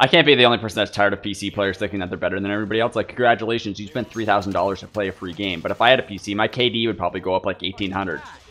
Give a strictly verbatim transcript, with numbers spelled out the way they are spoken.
I can't be the only person that's tired of P C players thinking that they're better than everybody else. Like, congratulations, you spent three thousand dollars to play a free game. But if I had a P C, my K D would probably go up like eighteen hundred.